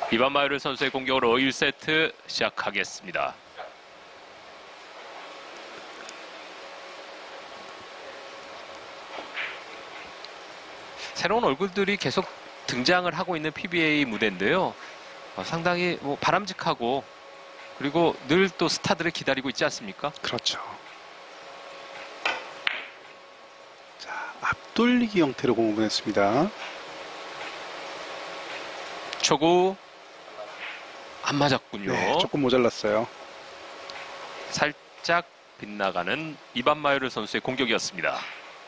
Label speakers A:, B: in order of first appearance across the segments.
A: 이반 마이ル선수의 공격으로 1세트 시작하겠습니다. 새로운 얼굴들이 계속 등장을 하고 있는 PBA 무대인데요. 상당히 바람직하고 그리고 늘 또 스타들을 기다리고 있지 않습니까?
B: 그렇죠. 자, 앞돌리기 형태로 공을 보냈습니다.
A: 초구 안 맞았군요.
B: 네, 조금 모자랐어요.
A: 살짝 빗나가는 이반 마이르 선수의 공격이었습니다.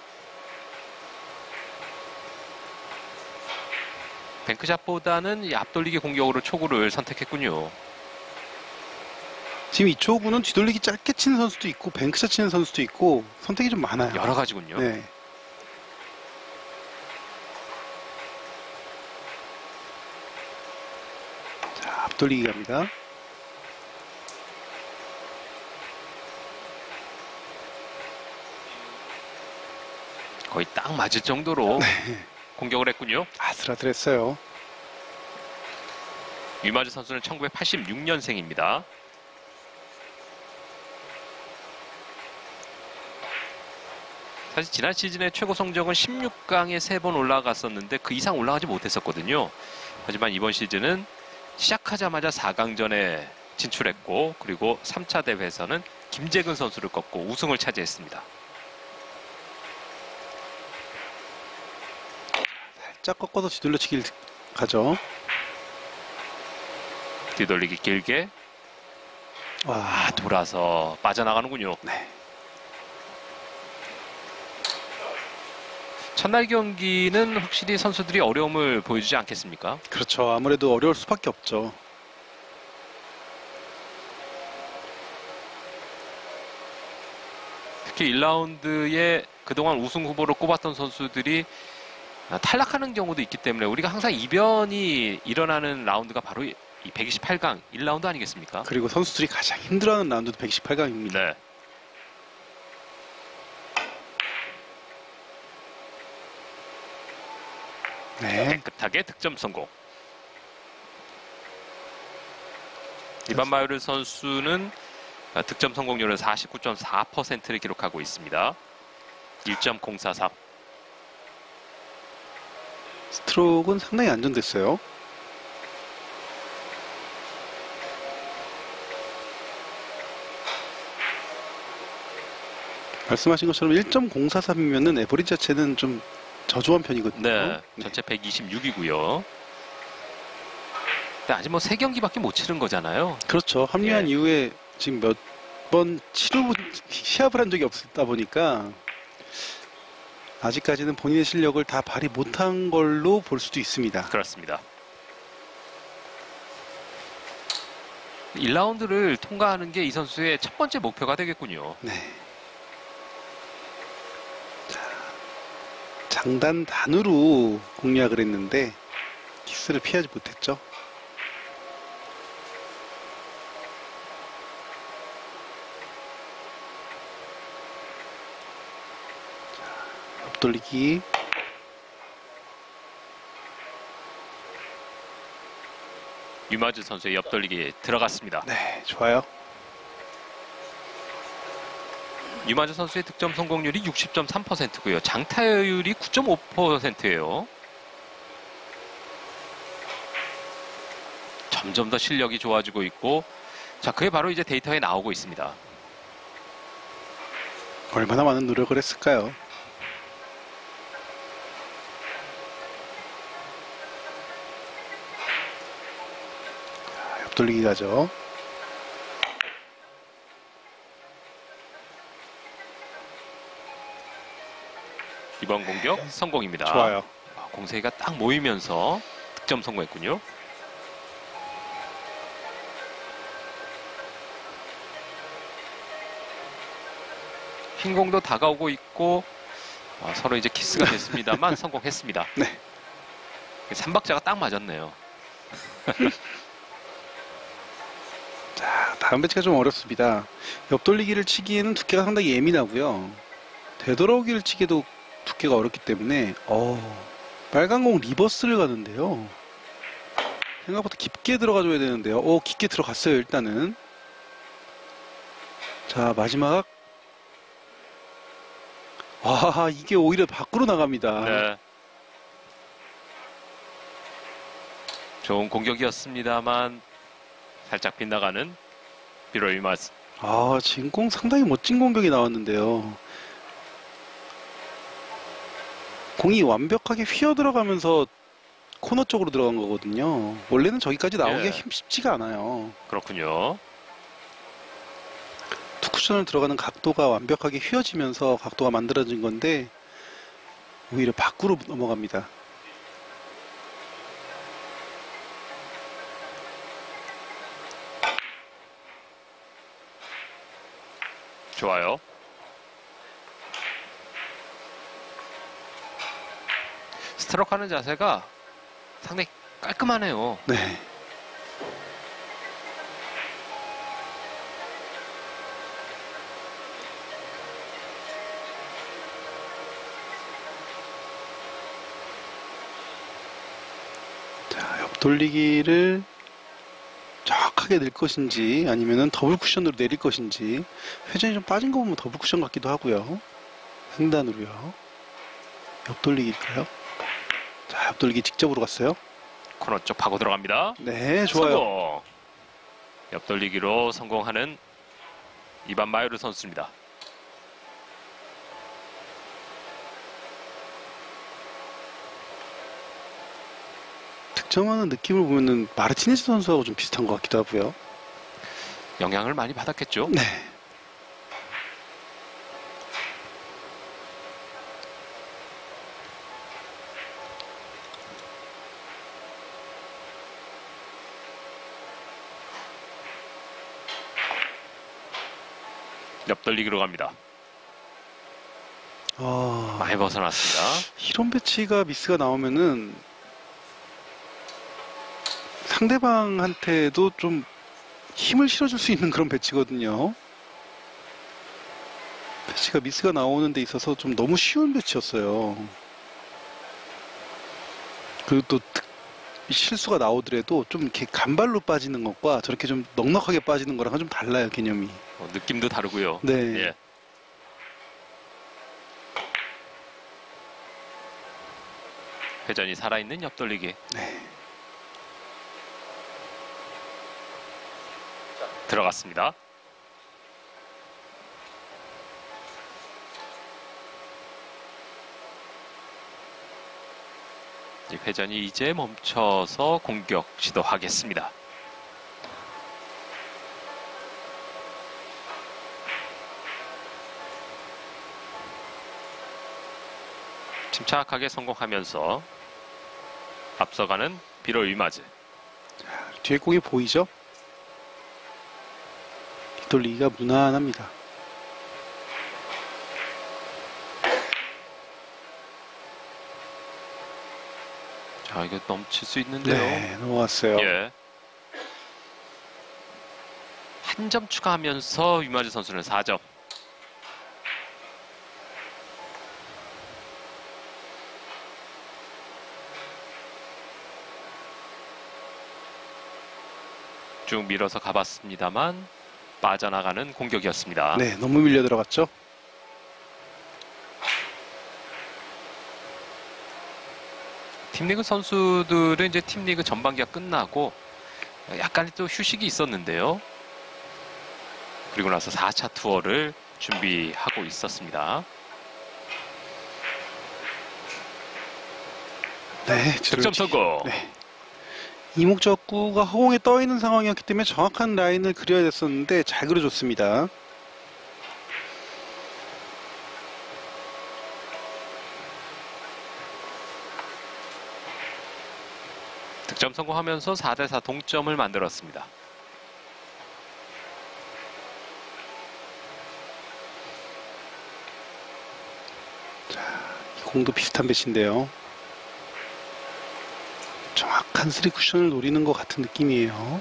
A: 뱅크샷보다는 이 앞돌리기 공격으로 초구를 선택했군요.
B: 지금 이 초구는 뒤돌리기 짧게 치는 선수도 있고 뱅크샷 치는 선수도 있고 선택이 좀 많아요.
A: 여러 가지군요.
B: 네. 자, 앞돌리기 갑니다.
A: 거의 딱 맞을 정도로
B: 네.
A: 공격을 했군요.
B: 아슬아슬했어요.
A: 유마즈 선수는 1986년생입니다. 사실 지난 시즌의 최고 성적은 16강에 3번 올라갔었는데 그 이상 올라가지 못했었거든요. 하지만 이번 시즌은 시작하자마자 4강전에 진출했고 그리고 3차 대회에서는 김재근 선수를 꺾고 우승을 차지했습니다.
B: 살짝 꺾어서 뒤돌려치기를 가죠.
A: 뒤돌리기 길게
B: 와,
A: 돌아서 빠져나가는군요.
B: 네.
A: 첫날 경기는 확실히 선수들이 어려움을 보여주지 않겠습니까?
B: 그렇죠. 아무래도 어려울 수밖에 없죠.
A: 특히 1라운드에 그동안 우승 후보로 꼽았던 선수들이 탈락하는 경우도 있기 때문에 우리가 항상 이변이 일어나는 라운드가 바로 이 128강 1라운드 아니겠습니까?
B: 그리고 선수들이 가장 힘들어하는 라운드도 128강입니다.
A: 네.
B: 네.
A: 깨끗하게 득점 성공. 이반 마이르 선수는 득점 성공률은 49.4%를 기록하고 있습니다. 1.043.
B: 스트로크는 상당히 안정됐어요. 말씀하신 것처럼 1.043이면은 에버리지 자체는 좀 저조한 편이거든요.
A: 네, 전체 126이고요. 근데 아직 3경기밖에 못 치른 거잖아요.
B: 그렇죠. 합류한
A: 예.
B: 이후에 지금 몇 번 시합을 한 적이 없다 보니까 아직까지는 본인의 실력을 다 발휘 못한 걸로 볼 수도 있습니다.
A: 그렇습니다. 1라운드를 통과하는 게 이 선수의 첫 번째 목표가 되겠군요.
B: 네. 자, 장단 단으로 공략을 했는데 키스를 피하지 못했죠. 옆돌리기.
A: 유마즈 선수의 옆돌리기 들어갔습니다.
B: 네, 좋아요.
A: 유마즈 선수의 득점 성공률이 60.3%고요. 장타율이 9.5%예요. 점점 더 실력이 좋아지고 있고, 자, 그게 바로 이제 데이터에 나오고 있습니다.
B: 얼마나 많은 노력을 했을까요? 자, 옆돌리기 가죠.
A: 이번 공격 성공입니다.
B: 좋아요.
A: 공세가 딱 모이면서 득점 성공했군요. 흰 공도 다가오고 있고 서로 이제 키스가 됐습니다만 성공했습니다.
B: 네.
A: 3박자가 딱 맞았네요.
B: 자, 다음 배치가 좀 어렵습니다. 옆돌리기를 치기에는 두께가 상당히 예민하고요. 되돌아오기를 치기에도 두께가 어렵기 때문에 빨간 공 리버스를 가는데요. 생각보다 깊게 들어가줘야 되는데요. 오, 깊게 들어갔어요, 일단은. 자, 마지막. 와, 이게 오히려 밖으로 나갑니다.
A: 네. 좋은 공격이었습니다만 살짝 빗나가는 비로 이마즈.
B: 아, 진공 상당히 멋진 공격이 나왔는데요. 공이 완벽하게 휘어 들어가면서 코너 쪽으로 들어간 거거든요. 원래는 저기까지 나오기가
A: 예.
B: 쉽지가 않아요.
A: 그렇군요.
B: 투쿠션을 들어가는 각도가 완벽하게 휘어지면서 각도가 만들어진 건데 오히려 밖으로 넘어갑니다.
A: 좋아요. 스트로크 하는 자세가 상당히 깔끔하네요.
B: 네. 자, 옆돌리기를 정확하게 낼 것인지 아니면은 더블 쿠션으로 내릴 것인지. 회전이 좀 빠진 거 보면 더블 쿠션 같기도 하고요. 횡단으로요. 옆돌리기일까요? 자, 옆돌리기 직접으로 갔어요.
A: 코너 쪽 파고 들어갑니다.
B: 네, 좋아요.
A: 성공. 옆돌리기로 성공하는 이반 마요르 선수입니다.
B: 득점하는 느낌을 보면은 마르티네스 선수하고 좀 비슷한 것 같기도 하고요.
A: 영향을 많이 받았겠죠.
B: 네.
A: 옆돌리기로 갑니다. 많이 벗어났습니다.
B: 이런 배치가 미스가 나오면은 상대방한테도 좀 힘을 실어줄 수 있는 그런 배치거든요. 배치가 미스가 나오는 데 있어서 좀 너무 쉬운 배치였어요. 그리고 또 실수가 나오더라도 좀 이렇게 간발로 빠지는 것과 저렇게 좀 넉넉하게 빠지는 거랑은 좀 달라요, 개념이.
A: 느낌도 다르고요.
B: 네.
A: 예. 회전이 살아있는 옆돌리기.
B: 네.
A: 들어갔습니다. 이 회전이 이제 멈춰서 공격 시도하겠습니다. 침착하게 성공하면서 앞서가는 비로 이마즈.
B: 뒤에 공이 보이죠? 뒤돌리기가 무난합니다.
A: 자, 이거 넘칠 수 있는데요.
B: 네, 넘어왔어요.
A: 예. 한 점 추가하면서 이마즈 선수는 4점. 쭉 밀어서 가봤습니다만 빠져나가는 공격이었습니다.
B: 네, 너무 밀려 들어갔죠?
A: 팀리그 선수들은 이제 팀리그 전반기가 끝나고 약간 또 휴식이 있었는데요. 그리고 나서 4차 투어를 준비하고 있었습니다.
B: 네,
A: 득점 성공.
B: 네. 이목적구가 허공에 떠 있는 상황이었기 때문에 정확한 라인을 그려야 됐었는데 잘 그려줬습니다.
A: 득점 성공하면서 4대4 동점을 만들었습니다.
B: 이 공도 비슷한 배치인데요. 정확한 3쿠션을 노리는 것 같은 느낌이에요.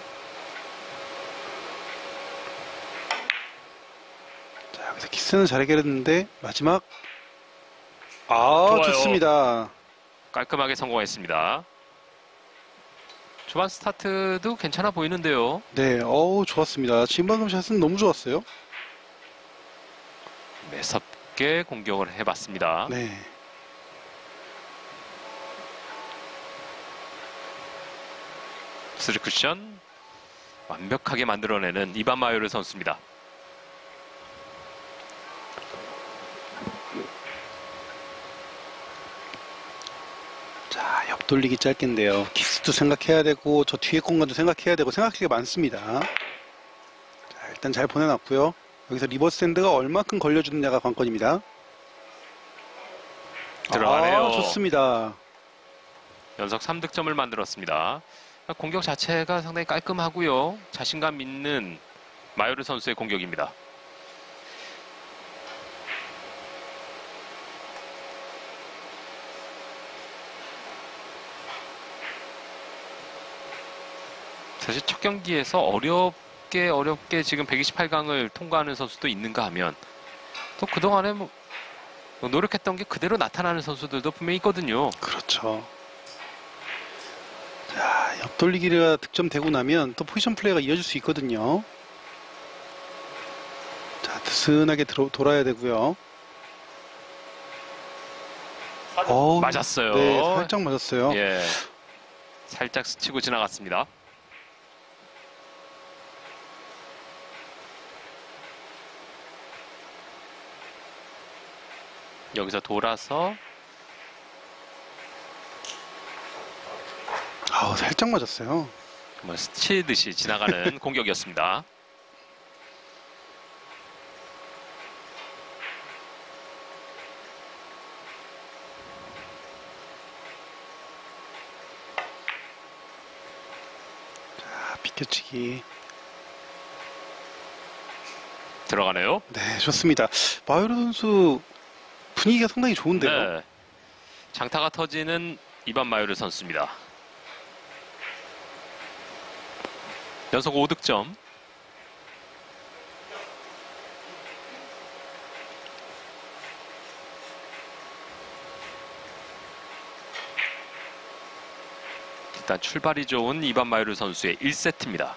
B: 자, 여기서 키스는 잘 해결했는데 마지막
A: 좋아요.
B: 좋습니다.
A: 깔끔하게 성공했습니다. 초반 스타트도 괜찮아 보이는데요.
B: 네, 좋았습니다. 지금 방금 샷은 너무 좋았어요.
A: 매섭게 공격을 해봤습니다.
B: 네.
A: 스리 쿠션 완벽하게 만들어내는 이반 마요르 선수입니다.
B: 자, 옆돌리기 짧겠는데요. 키스도 생각해야 되고 저 뒤에 공간도 생각해야 되고 생각할 게 많습니다. 자, 일단 잘 보내놨고요. 여기서 리버스 핸드가 얼마큼 걸려주느냐가 관건입니다.
A: 들어가네요.
B: 좋습니다.
A: 연속 3득점을 만들었습니다. 공격 자체가 상당히 깔끔하고요. 자신감 있는 마요르 선수의 공격입니다. 사실 첫 경기에서 어렵게 지금 128강을 통과하는 선수도 있는가 하면 또 그동안에 뭐 노력했던 게 그대로 나타나는 선수들도 분명히 있거든요.
B: 그렇죠. 자, 옆돌리기가 득점되고 나면 또 포지션 플레이가 이어질 수 있거든요. 자, 느슨하게 돌아야 되고요.
A: 맞았어요.
B: 네, 살짝 맞았어요.
A: 예, 살짝 스치고 지나갔습니다. 여기서 돌아서
B: 살짝 맞았어요.
A: 정말 스치듯이 지나가는 공격이었습니다.
B: 자, 비켜치기.
A: 들어가네요.
B: 네, 좋습니다. 마요르 선수 분위기가 상당히 좋은데요.
A: 네. 장타가 터지는 이반 마요르 선수입니다. 연속 5득점. 일단 출발이 좋은 이반 마요르 선수의 1세트입니다.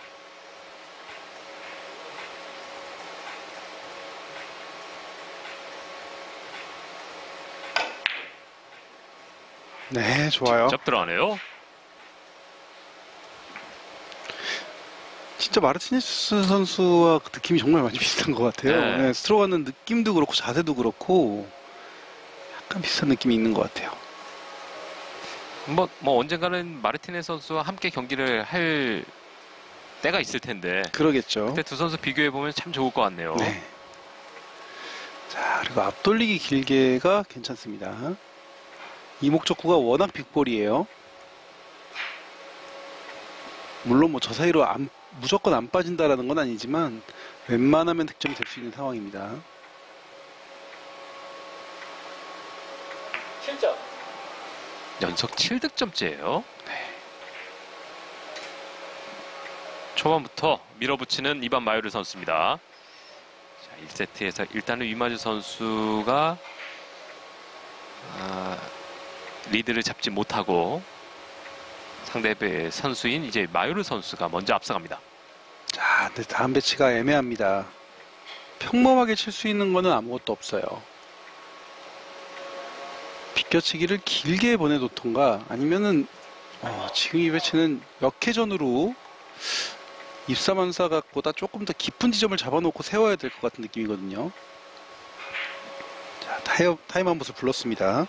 B: 네, 좋아요.
A: 직접 들어가네요.
B: 진짜 마르티네스 선수와 그 느낌이 정말 많이 비슷한 것 같아요.
A: 네.
B: 네, 스트로가는 느낌도 그렇고 자세도 그렇고 약간 비슷한 느낌이 있는 것 같아요.
A: 뭐 언젠가는 마르티네 선수와 함께 경기를 할 때가 있을 텐데
B: 그러겠죠.
A: 그때 두 선수 비교해 보면 참 좋을 것 같네요.
B: 네. 자, 그리고 앞돌리기 길게가 괜찮습니다. 이목적구가 워낙 빅볼이에요. 물론 뭐 저 사이로 무조건 안 빠진다라는 건 아니지만 웬만하면 득점이 될 수 있는 상황입니다.
A: 7점. 연속 7득점째예요. 초반부터 밀어붙이는 이반 마요르 선수입니다. 자, 1세트에서 일단은 위마즈 선수가 리드를 잡지 못하고 상대의 선수인 이제 마요르 선수가 먼저 앞서갑니다.
B: 자, 근데 다음 배치가 애매합니다. 평범하게 칠 수 있는 거는 아무것도 없어요. 비껴치기를 길게 보내놓던가 아니면은 지금 이 배치는 역회전으로 입사만사각보다 조금 더 깊은 지점을 잡아놓고 세워야 될 것 같은 느낌이거든요. 자, 타임 한 번을 불렀습니다.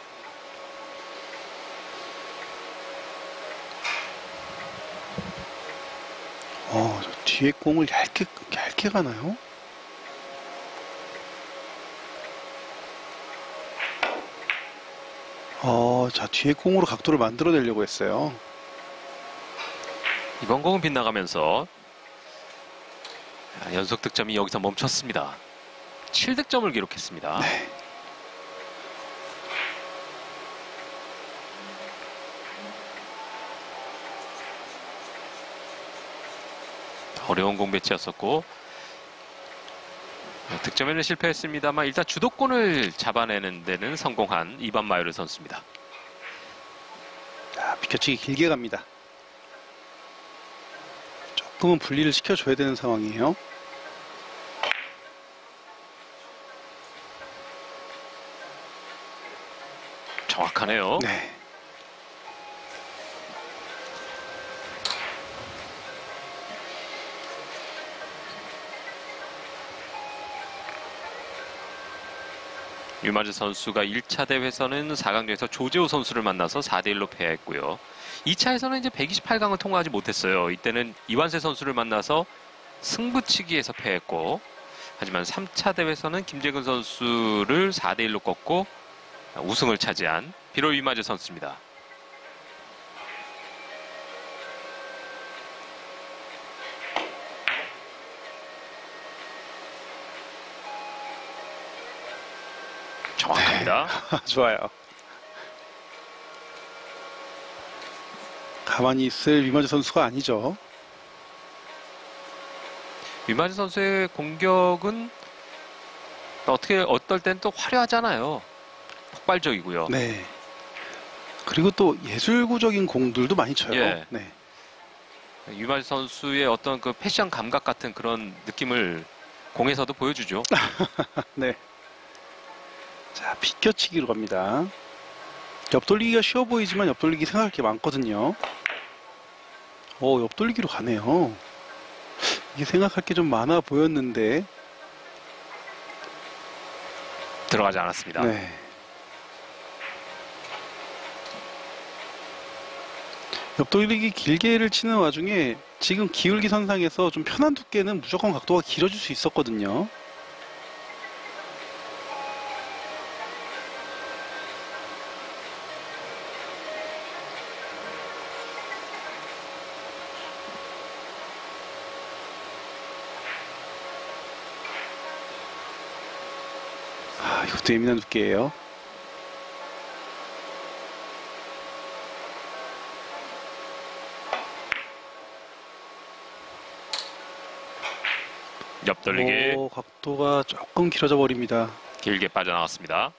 B: 저 뒤에 공을 얇게 가나요? 자, 뒤에 공으로 각도를 만들어내려고 했어요.
A: 이번 공은 빗나가면서 연속 득점이 여기서 멈췄습니다. 7득점을 기록했습니다.
B: 네.
A: 어려운 공 배치였었고 득점에는 실패했습니다만 일단 주도권을 잡아내는 데는 성공한 이반 마요르 선수입니다.
B: 자, 비켜치기 길게 갑니다. 조금은 분리를 시켜줘야 되는 상황이에요.
A: 정확하네요.
B: 네.
A: 유마즈 선수가 1차 대회에서는 4강전에서 조재호 선수를 만나서 4대1로 패했고요. 2차에서는 이제 128강을 통과하지 못했어요. 이때는 이완세 선수를 만나서 승부치기에서 패했고, 하지만 3차 대회에서는 김재근 선수를 4대1로 꺾고 우승을 차지한 비로 유마즈 선수입니다. 정확합니다.
B: 좋아요. 가만히 있을 유마즈 선수가 아니죠.
A: 유마즈 선수의 공격은 어떨 땐 또 화려하잖아요. 폭발적이고요.
B: 네. 그리고 또 예술구적인 공들도 많이 쳐요.
A: 예.
B: 네.
A: 유마즈 선수의 어떤 그 패션 감각 같은 그런 느낌을 공에서도 보여주죠.
B: 네. 자, 비껴치기로 갑니다. 옆돌리기가 쉬워 보이지만 옆돌리기 생각할 게 많거든요. 옆돌리기로 가네요. 이게 생각할 게 좀 많아 보였는데.
A: 들어가지 않았습니다.
B: 네. 옆돌리기 길게를 치는 와중에 지금 기울기 선상에서 좀 편한 두께는 무조건 각도가 길어질 수 있었거든요. 이것도 예민한 두께예요.
A: 옆돌리기
B: 각도가 조금 길어져 버립니다.
A: 길게 빠져나왔습니다.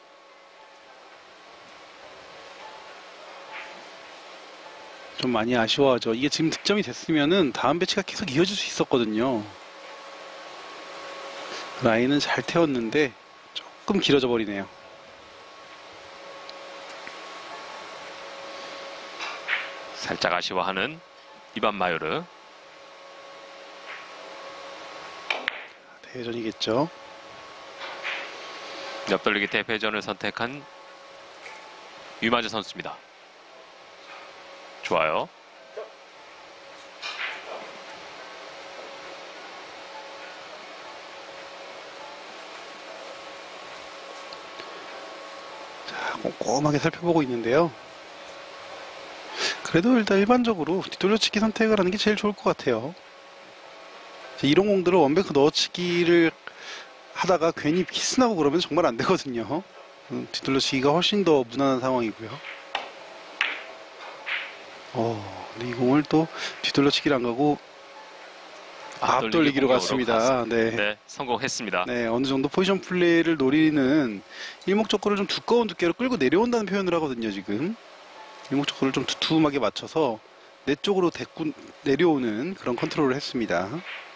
B: 좀 많이 아쉬워하죠. 이게 지금 득점이 됐으면은 다음 배치가 계속 이어질 수 있었거든요. 라인은 잘 태웠는데 조금 길어져 버리네요.
A: 살짝 아쉬워하는 이반 마요르.
B: 대회전이겠죠.
A: 옆돌리기 대회전을 선택한 유마즈 선수입니다. 좋아요.
B: 자, 꼼꼼하게 살펴보고 있는데요. 그래도 일단 일반적으로 뒤돌려치기 선택을 하는 게 제일 좋을 것 같아요. 이런 공들을 원뱅크 넣어치기를 하다가 괜히 키스나고 그러면 정말 안 되거든요. 뒤돌려치기가 훨씬 더 무난한 상황이고요. 근데 이 공을 또 뒤돌려치기를 안 가고 앞돌리기로 갔습니다.
A: 네, 성공했습니다.
B: 네, 어느 정도 포지션 플레이를 노리는 일목적고를 좀 두꺼운 두께로 끌고 내려온다는 표현을 하거든요, 지금. 일목적고를 좀 두툼하게 맞춰서 내 쪽으로 데리고 내려오는 그런 컨트롤을 했습니다.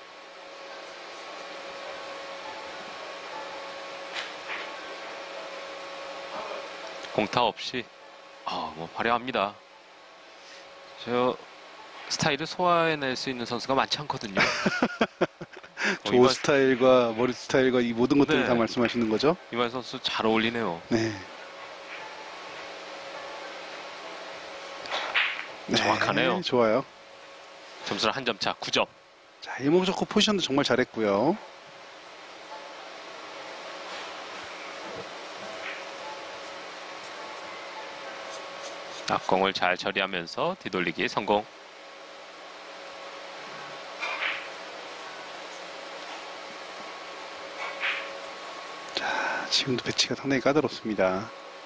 A: 공타 없이 화려합니다. 저 스타일을 소화해낼 수 있는 선수가 많지 않거든요.
B: 조 스타일과 머리 스타일과 이 모든 것들을
A: 네.
B: 다 말씀하시는 거죠?
A: 이만 선수 잘 어울리네요.
B: 네.
A: 정확하네요.
B: 네, 좋아요.
A: 점수는 한 점 차, 9점.
B: 자, 일목적고 포지션도 정말 잘했고요.
A: 앞공을 잘 처리하면서 뒤돌리기 성공.
B: 자, 지금도 배치가 상당히 까다롭습니다.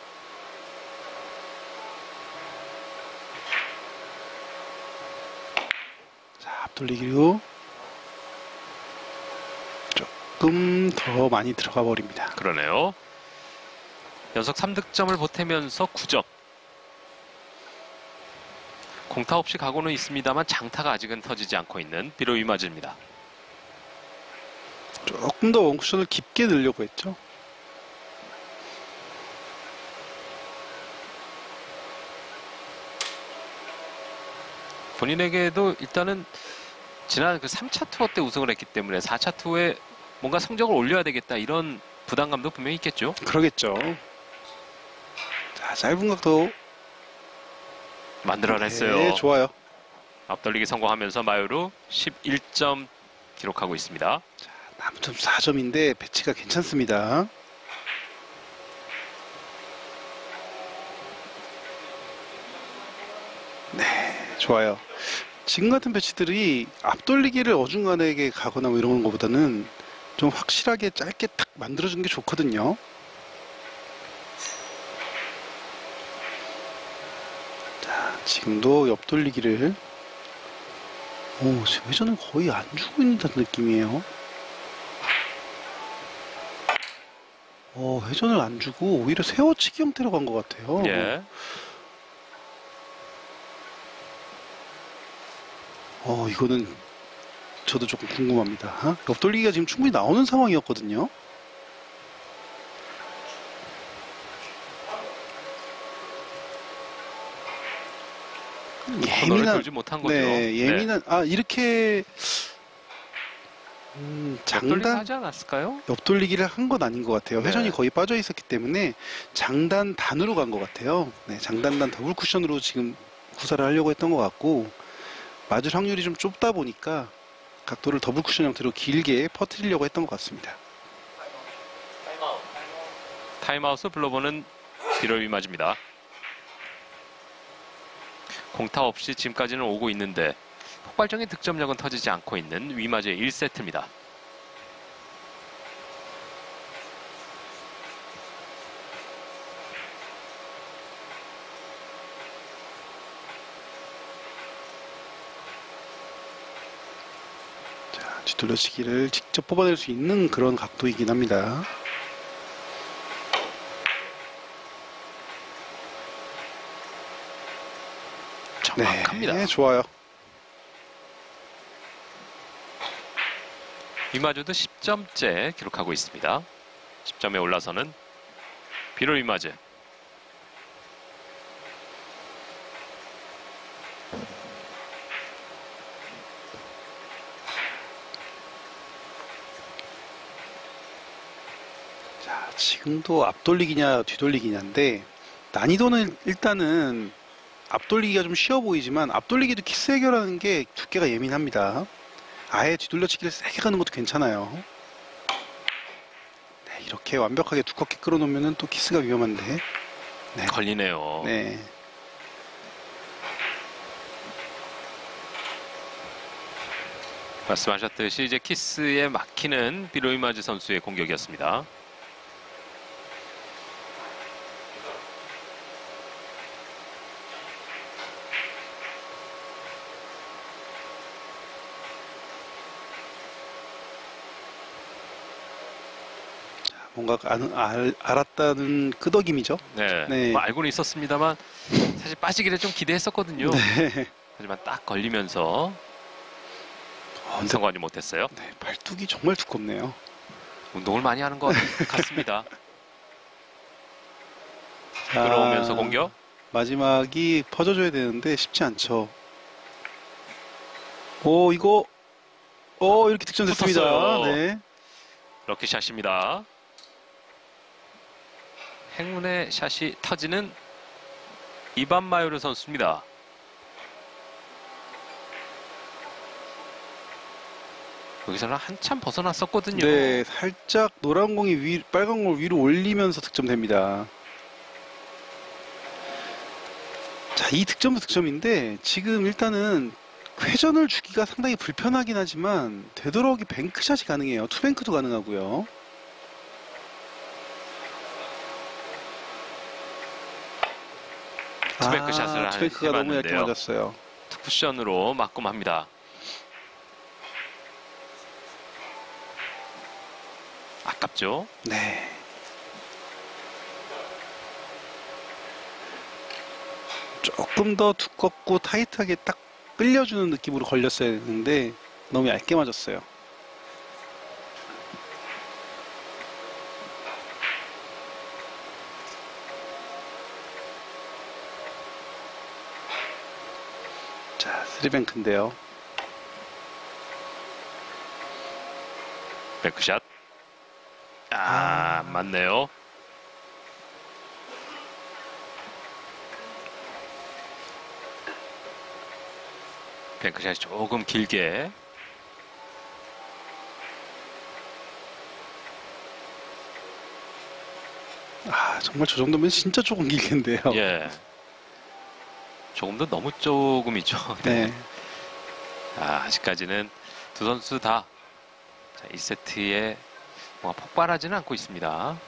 B: 자, 앞돌리기로 조금 더 많이 들어가 버립니다.
A: 그러네요. 연속 3득점을 보태면서 9점. 공타 없이 가고는 있습니다만 장타가 아직은 터지지 않고 있는 비로 이마즈입니다.
B: 조금 더 원쿠션을 깊게 넣으려고 했죠.
A: 본인에게도 일단은 지난 그 3차 투어 때 우승을 했기 때문에 4차 투어에 뭔가 성적을 올려야 되겠다 이런 부담감도 분명히 있겠죠.
B: 그러겠죠. 자, 짧은 각도
A: 만들어냈어요.
B: 네, 좋아요.
A: 앞돌리기 성공하면서 마요루 11점 기록하고 있습니다.
B: 남은 점 4점인데 배치가 괜찮습니다. 네, 좋아요. 지금 같은 배치들이 앞돌리기를 어중간하게 가거나 뭐 이런 것보다는 좀 확실하게 짧게 탁 만들어주는 게 좋거든요. 자, 지금도 옆돌리기를 지금 회전을 거의 안 주고 있는 듯한 느낌이에요. 회전을 안 주고 오히려 세워치기 형태로 간 것 같아요.
A: 예.
B: 이거는 저도 조금 궁금합니다. 옆돌리기가 지금 충분히 나오는 상황이었거든요.
A: 코너를 돌지 못한 거죠.
B: 네, 예민한 이렇게
A: 장단
B: 장단
A: 하지 않았을까요?
B: 옆돌리기를 한 건 아닌 것 같아요.
A: 네.
B: 회전이 거의 빠져 있었기 때문에 장단 단으로 간 것 같아요. 네, 장단단 더블 쿠션으로 지금 구사를 하려고 했던 것 같고 맞을 확률이 좀 좁다 보니까 각도를 더블 쿠션 형태로 길게 퍼뜨리려고 했던 것 같습니다.
A: 타임아웃을 불러보는 비로 이마즈입니다. 공타 없이 지금까지는 오고 있는데 폭발적인 득점력은 터지지 않고 있는 위마즈의 1세트입니다.
B: 자, 뒤돌려치기를 직접 뽑아낼 수 있는 그런 각도이긴 합니다.
A: 정확합니다.
B: 네, 좋아요.
A: 이마즈도 10점째 기록하고 있습니다. 10점에 올라서는 비로 이마즈.
B: 자, 지금도 앞돌리기냐 뒤돌리기냐인데 난이도는 일단은 앞돌리기가 좀 쉬워 보이지만 앞돌리기도 키스 해결하는 게 두께가 예민합니다. 아예 뒤돌려치기를 세게 가는 것도 괜찮아요. 네, 이렇게 완벽하게 두껍게 끌어놓으면 또 키스가 위험한데. 네.
A: 걸리네요.
B: 네.
A: 말씀하셨듯이 이제 키스에 막히는 비로 이마즈 선수의 공격이었습니다.
B: 뭔가 알았다는 끄덕임이죠.
A: 네.
B: 네.
A: 뭐 알고는 있었습니다만 사실 빠지기를 좀 기대했었거든요.
B: 네.
A: 하지만 딱 걸리면서
B: 근데
A: 성공하지 못했어요.
B: 네, 발뚝이 정말 두껍네요.
A: 운동을 많이 하는 것 같습니다.
B: 자,
A: 들어오면서 공격.
B: 마지막이 퍼져줘야 되는데 쉽지 않죠. 이거 이렇게 득점됐습니다.
A: 붙었어요.
B: 네.
A: 럭키샷입니다. 행운의 샷이 터지는 이반 마요르 선수입니다. 여기서는 한참 벗어났었거든요.
B: 네, 살짝 노란 공이 빨간 공 위로 올리면서 득점됩니다. 자, 이 득점도 득점인데 지금 일단은 회전을 주기가 상당히 불편하긴 하지만 되도록이 뱅크샷이 가능해요. 투뱅크도 가능하고요.
A: 투뱅크 샷을
B: 투뱅크가 너무 얇게
A: 해봤는데요.
B: 맞았어요.
A: 투쿠션으로 맞고 합니다. 아깝죠?
B: 네. 조금 더 두껍고 타이트하게 딱 끌려주는 느낌으로 걸렸어야 했는데 너무 얇게 맞았어요. 자, 3뱅크인데요.
A: 백샷. 아, 맞네요. 뱅크샷이 조금 길게.
B: 정말 저 정도면 진짜 조금 길겠는데요.
A: 예. 조금 더 너무 조금이죠.
B: 네.
A: 아직까지는 두 선수 다 1세트에 뭔가 폭발하지는 않고 있습니다.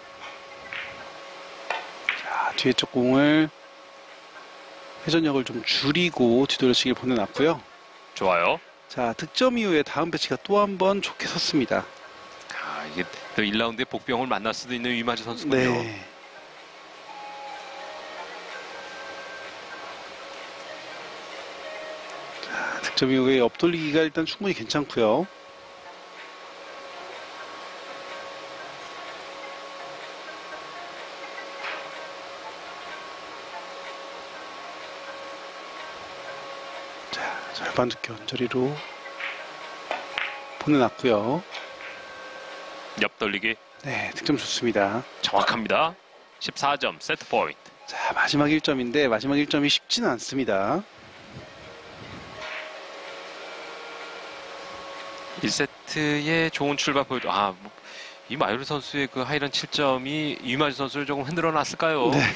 B: 자, 뒤에 쪽 공을 회전력을 좀 줄이고 뒤돌려치기를 보내놨고요.
A: 좋아요.
B: 자, 득점 이후에 다음 배치가 또 한 번 좋게 섰습니다.
A: 이게 또 1라운드에 복병을 만날 수도 있는 위마즈 선수군요.
B: 네. 자, 득점 이후에 옆돌리기가 일단 충분히 괜찮고요. 자, 절반 두께 언저리로 보내놨고요.
A: 옆 돌리기
B: 네, 득점 좋습니다.
A: 정확합니다. 14점 세트 포인트.
B: 자, 마지막 1점인데 마지막 1점이 쉽지는 않습니다.
A: 1세트에 좋은 출발 보여줘. 이 마요르 선수의 그 하이런 7점이 유마즈 선수를 조금 흔들어 놨을까요?
B: 네.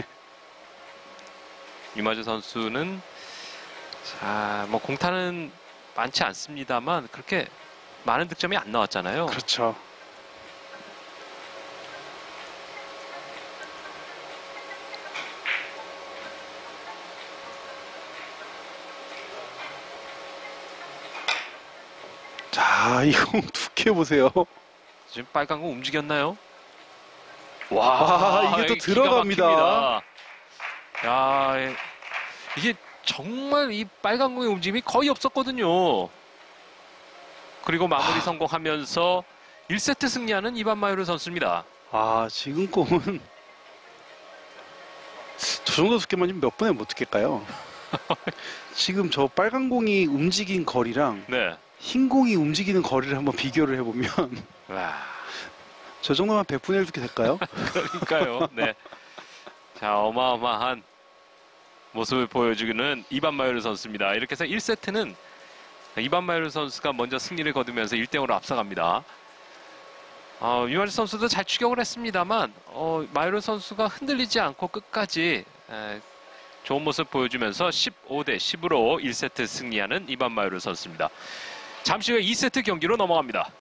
A: 유마즈 선수는 뭐 공타는 많지 않습니다만 그렇게 많은 득점이 안 나왔잖아요.
B: 그렇죠. 자, 이거 두께 보세요.
A: 지금 빨간 거 움직였나요? 와,
B: 이게 또
A: 기가
B: 들어갑니다.
A: 막힙니다. 야, 이게 정말 이 빨간 공의 움직임이 거의 없었거든요. 그리고 마무리 성공하면서 1세트 승리하는 이반 마요르 선수입니다.
B: 지금 공은 저 정도 두께만 몇 번에 못 듣겠까요? 지금 저 빨간 공이 움직인 거리랑
A: 네.
B: 흰 공이 움직이는 거리를 한번 비교를 해보면
A: 와,
B: 저 정도면 100분의 1 두께 될까요?
A: 그러니까요. 네. 자, 어마어마한 모습을 보여주기는 이반 마요르 선수입니다. 이렇게 해서 1세트는 이반 마요르 선수가 먼저 승리를 거두면서 1대0으로 앞서갑니다. 유마즈 선수도 잘 추격을 했습니다만 마요르 선수가 흔들리지 않고 끝까지 좋은 모습 보여주면서 15대 10으로 1세트 승리하는 이반 마요르 선수입니다. 잠시 후에 2세트 경기로 넘어갑니다.